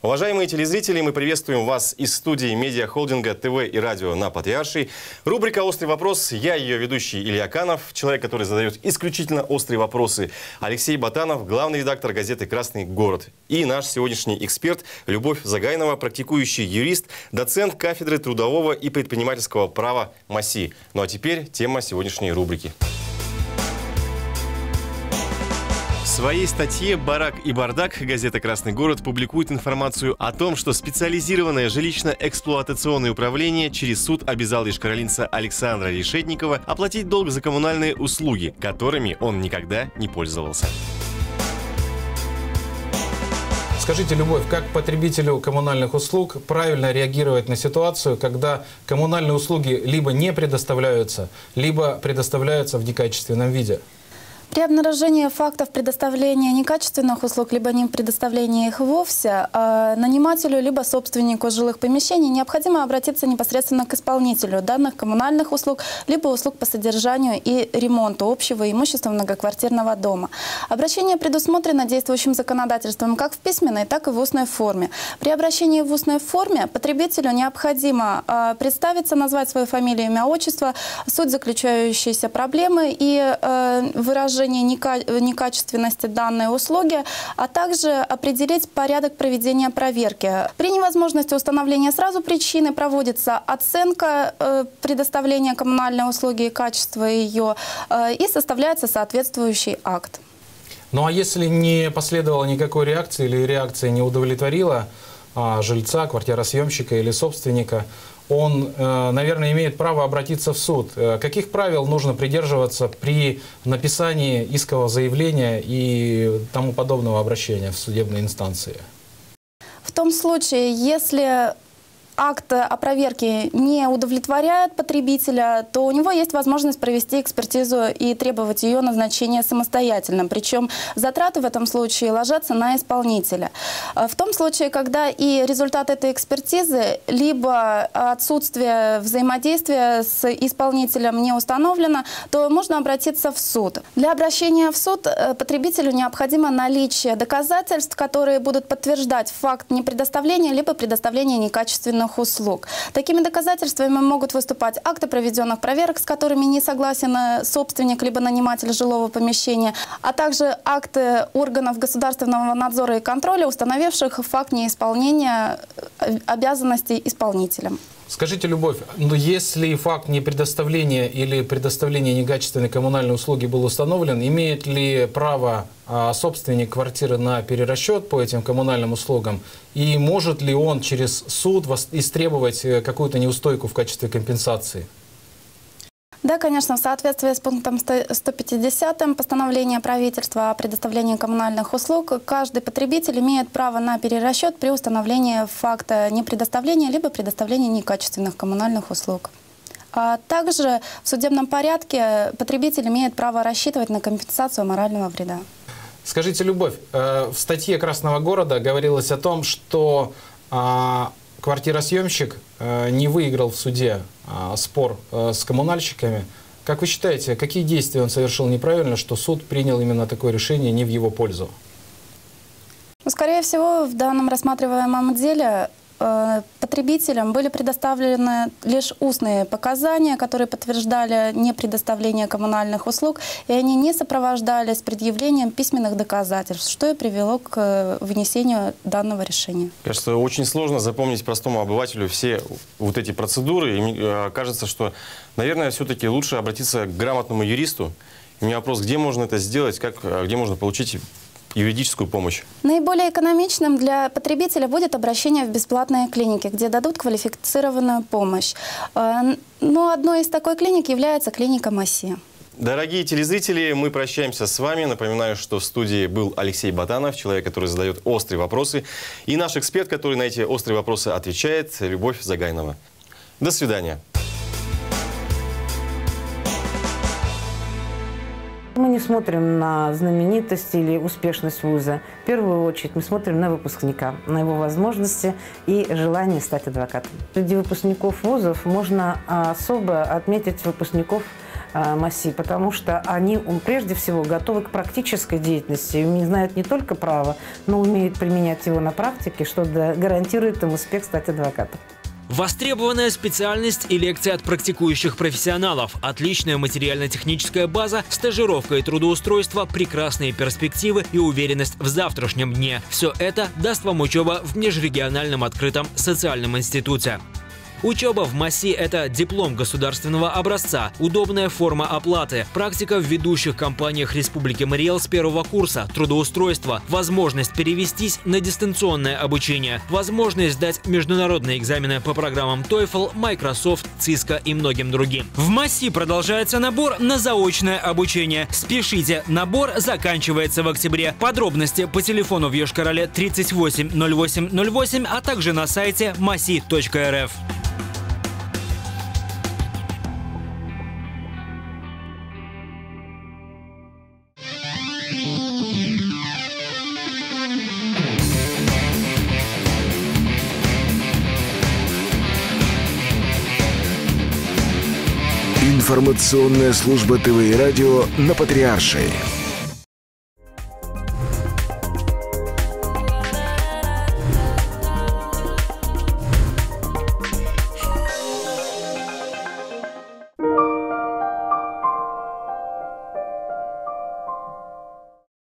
Уважаемые телезрители, мы приветствуем вас из студии медиахолдинга ТВ и радио на Патриаршей. Рубрика «Острый вопрос». Я ее ведущий Илья Канов, человек, который задает исключительно острые вопросы. Алексей Ботанов, главный редактор газеты «Красный город». И наш сегодняшний эксперт Любовь Загайнова, практикующий юрист, доцент кафедры трудового и предпринимательского права МАСИ. Ну а теперь тема сегодняшней рубрики. В своей статье «Барак и бардак» газета «Красный город» публикует информацию о том, что специализированное жилищно-эксплуатационное управление через суд обязало ишкаролинца Александра Решетникова оплатить долг за коммунальные услуги, которыми он никогда не пользовался. Скажите, Любовь, как потребителю коммунальных услуг правильно реагировать на ситуацию, когда коммунальные услуги либо не предоставляются, либо предоставляются в некачественном виде? При обнаружении фактов предоставления некачественных услуг, либо не предоставления их вовсе, нанимателю либо собственнику жилых помещений необходимо обратиться непосредственно к исполнителю данных коммунальных услуг, либо услуг по содержанию и ремонту общего имущества многоквартирного дома. Обращение предусмотрено действующим законодательством как в письменной, так и в устной форме. При обращении в устной форме потребителю необходимо представиться, назвать свою фамилию, имя, отчество, суть заключающейся проблемы и выражение некачественности данной услуги, а также определить порядок проведения проверки. При невозможности установления сразу причины проводится оценка предоставления коммунальной услуги и качества ее, и составляется соответствующий акт. Ну а если не последовало никакой реакции или реакция не удовлетворила жильца, квартиросъемщика или собственника, он, наверное, имеет право обратиться в суд. Каких правил нужно придерживаться при написании искового заявления и тому подобного обращения в судебной инстанции? В том случае, если акт о проверке не удовлетворяет потребителя, то у него есть возможность провести экспертизу и требовать ее назначения самостоятельно. Причем затраты в этом случае ложатся на исполнителя. В том случае, когда и результат этой экспертизы, либо отсутствие взаимодействия с исполнителем не установлено, то можно обратиться в суд. Для обращения в суд потребителю необходимо наличие доказательств, которые будут подтверждать факт непредоставления либо предоставления некачественных услуг. Такими доказательствами могут выступать акты проведенных проверок, с которыми не согласен собственник либо наниматель жилого помещения, а также акты органов государственного надзора и контроля, установивших факт неисполнения обязанностей исполнителем. Скажите, Любовь, но если факт непредоставления или предоставления некачественной коммунальной услуги был установлен, имеет ли право собственник квартиры на перерасчет по этим коммунальным услугам? И может ли он через суд истребовать какую-то неустойку в качестве компенсации? Да, конечно, в соответствии с пунктом 150 постановления правительства о предоставлении коммунальных услуг, каждый потребитель имеет право на перерасчет при установлении факта непредоставления либо предоставления некачественных коммунальных услуг. А также в судебном порядке потребитель имеет право рассчитывать на компенсацию морального вреда. Скажите, Любовь, в статье «Красного города» говорилось о том, что квартиросъемщик не выиграл в суде спор с коммунальщиками. Как вы считаете, какие действия он совершил неправильно, что суд принял именно такое решение не в его пользу? Скорее всего, в данном рассматриваемом деле потребителям были предоставлены лишь устные показания, которые подтверждали непредоставление коммунальных услуг, и они не сопровождались предъявлением письменных доказательств, что и привело к вынесению данного решения. Кажется, очень сложно запомнить простому обывателю все вот эти процедуры. И мне кажется, что, наверное, все-таки лучше обратиться к грамотному юристу. У меня вопрос, где можно это сделать, где можно получить юридическую помощь? Наиболее экономичным для потребителя будет обращение в бесплатные клиники, где дадут квалифицированную помощь. Но одной из такой клиник является клиника МАСИ. Дорогие телезрители, мы прощаемся с вами. Напоминаю, что в студии был Алексей Ботанов, человек, который задает острые вопросы, и наш эксперт, который на эти острые вопросы отвечает, Любовь Загайнова. До свидания. Мы не смотрим на знаменитость или успешность вуза. В первую очередь мы смотрим на выпускника, на его возможности и желание стать адвокатом. Среди выпускников вузов можно особо отметить выпускников МАСИ, потому что они прежде всего готовы к практической деятельности, и знают не только право, но умеют применять его на практике, что гарантирует им успех стать адвокатом. Востребованная специальность и лекции от практикующих профессионалов, отличная материально-техническая база, стажировка и трудоустройство, прекрасные перспективы и уверенность в завтрашнем дне. Все это даст вам учеба в межрегиональном открытом социальном институте. Учеба в МАСИ – это диплом государственного образца, удобная форма оплаты, практика в ведущих компаниях Республики Мариэл с первого курса, трудоустройство, возможность перевестись на дистанционное обучение, возможность сдать международные экзамены по программам TOEFL, Microsoft, Cisco и многим другим. В МАСИ продолжается набор на заочное обучение. Спешите, набор заканчивается в октябре. Подробности по телефону в Йошкар-Оле 38 08 08, а также на сайте masi.rf. Информационная служба ТВ и радио на Патриаршей.